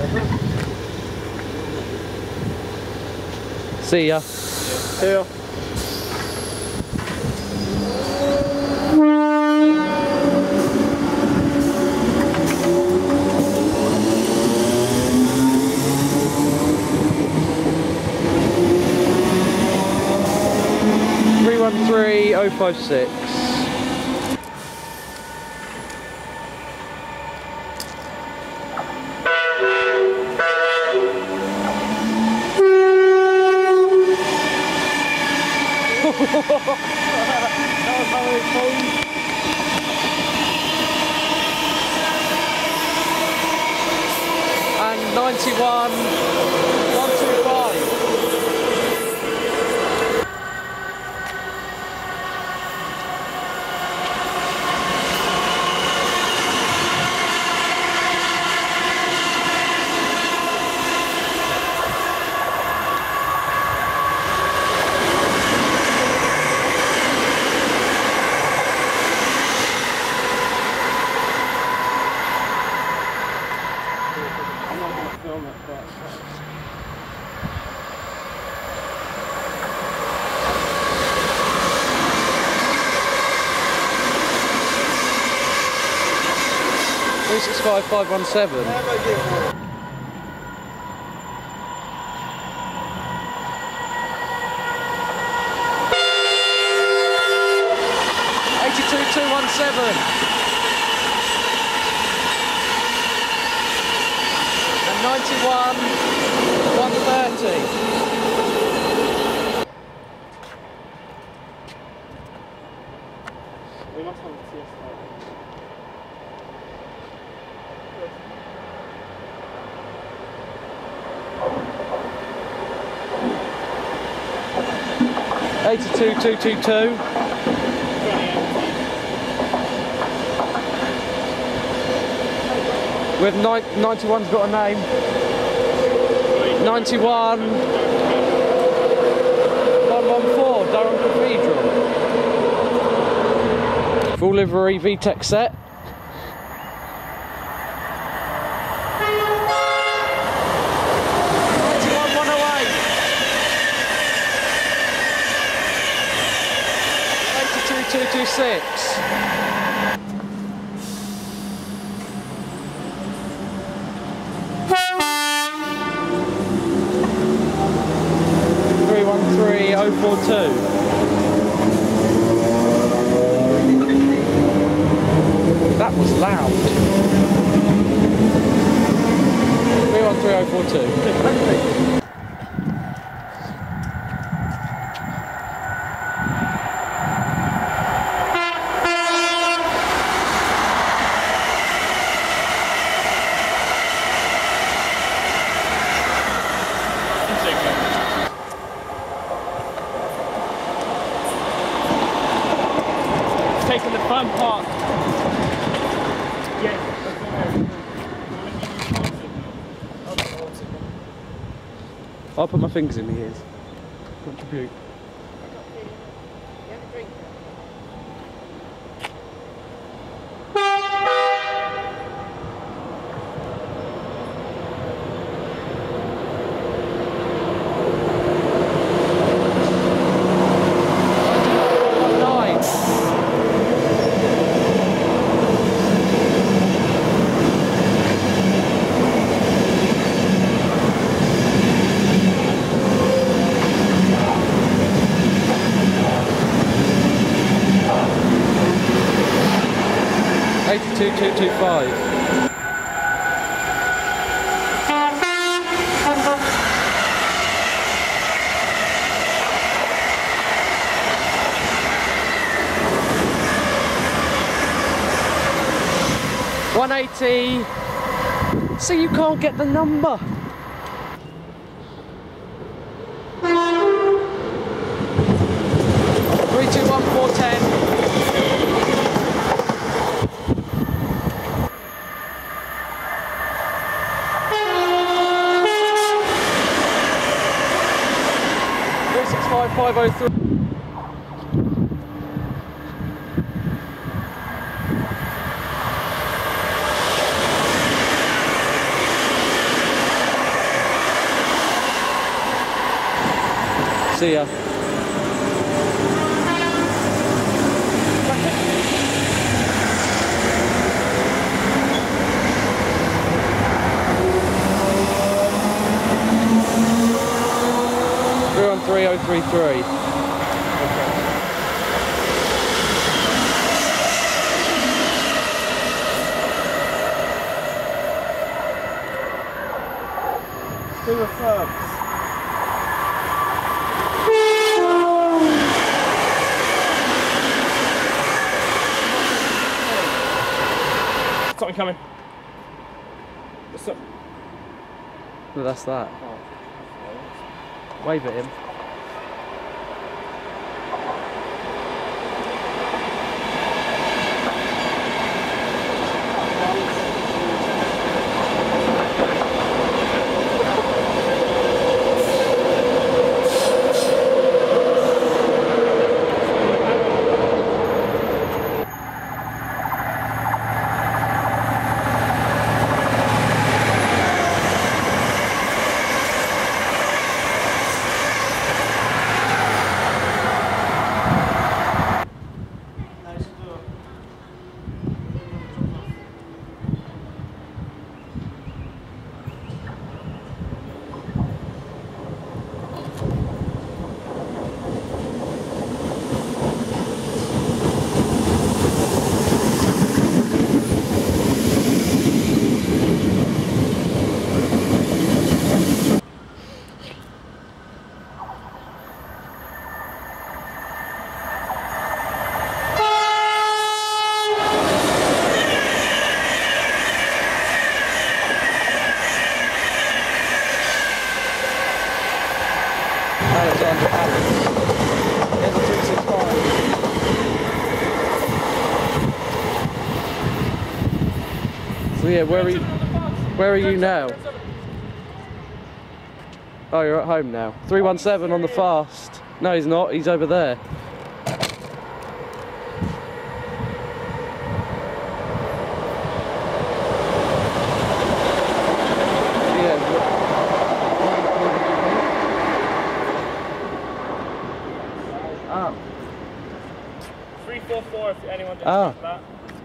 See ya. See ya. Three 056. And 91 125. I'm not going to film it, but... 365517. Never give up. And 91 130. We must have a TS5. 82222. With 91's got a name. 91 114 Durham Cathedral. Full livery VTEC set. Six. 313042. That was loud. 313042. 'Taking the fun part. Yeah. I'll put my fingers in the ears. Contribute. Two two two five. $180. So you can't get the number. Three two one 410. Five 503. See ya. We're on 3033. Do the first. Something coming. What's up? No, that's that. Oh. Wave at him. Alexander Palace. There's a 365. So yeah, where are you now? Oh, you're at home now. 317 on the fast. No, he's not. He's over there. Oh. 344 if anyone didn't Ah. get that.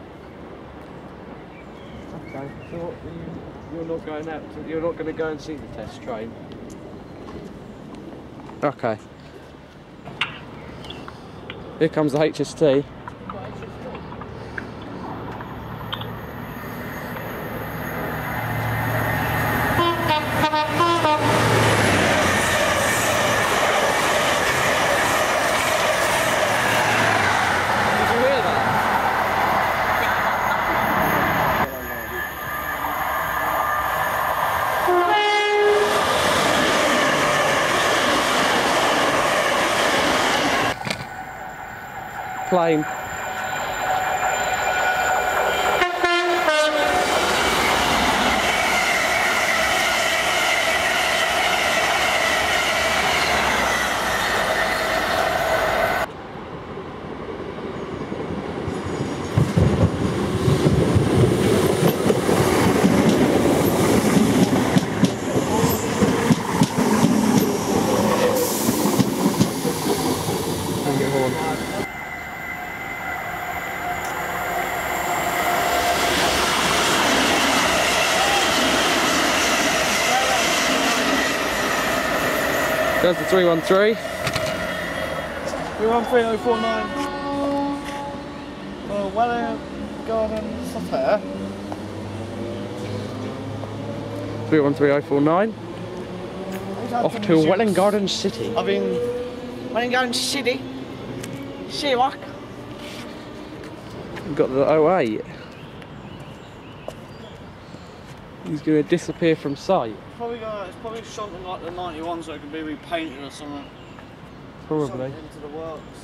Okay. So what, you're not going out. You're not going to go and see the test train. Okay. Here comes the HST. Plane. Bring your horn. There's the 313. 313049. Welling Garden Software. 313049. Off to Welling Garden City. I've been Welling Garden City. Sheewak. We've got the 08. He's going to disappear from sight. It's probably something like the 91s that could be repainted or something. Probably. Something into the works.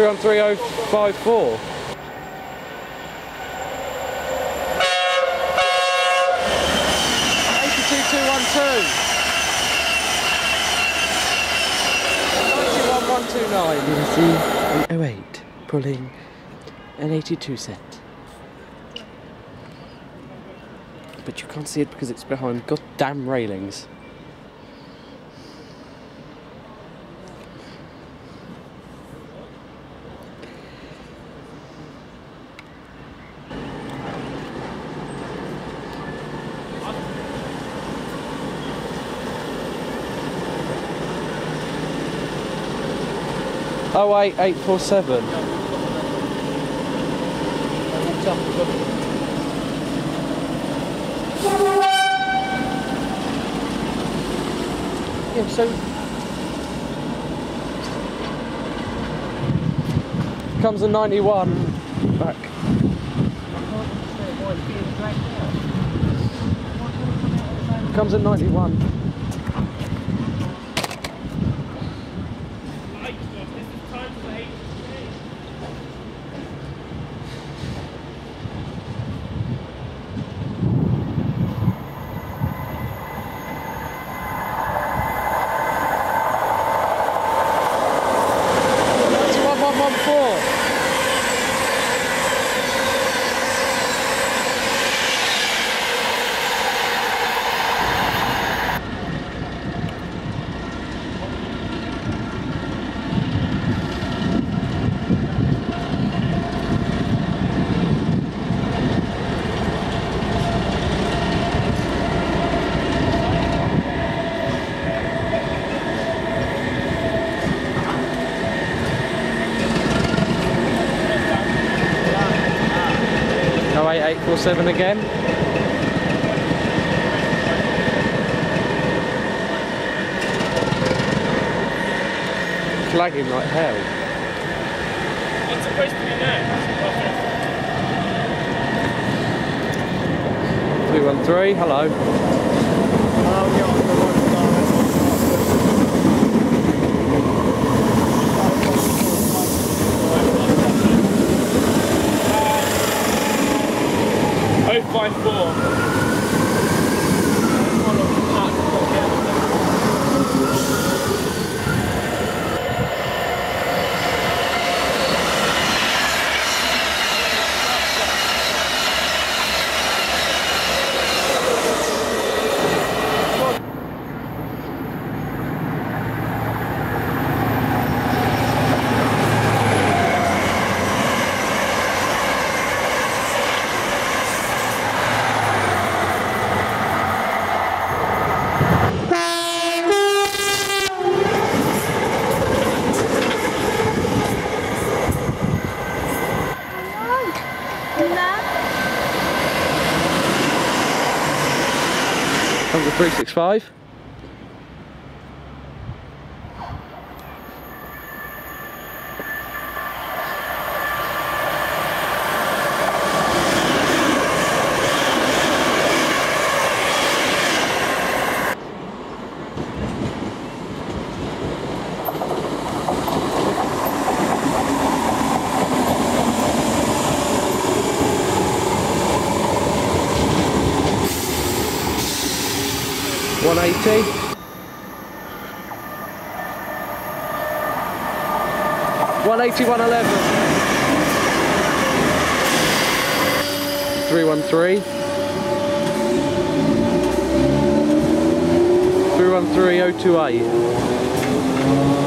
313054. An 08 pulling an 82 set. But you can't see it because it's behind goddamn railings. Oh 8847. Yeah, so comes a 91 back. Comes a 91. Oh 8847 again. Flagging like hell. It's supposed to be next. 313, hello. Comes a 365. $180. 180, 111. 313. 313, 028.